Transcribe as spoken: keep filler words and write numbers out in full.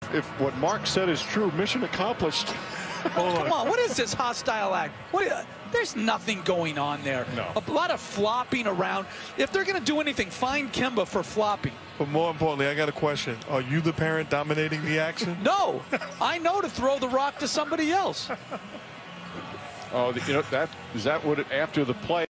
if, if what Mark said is true, mission accomplished. Hold on. Come on, what is this hostile act? What, there's nothing going on there. No. A lot of flopping around. If they're going to do anything, find Kemba for flopping. But more importantly, I got a question. Are you the parent dominating the action? No. I know to throw the rock to somebody else. Oh, you know, that is that what it, after the play.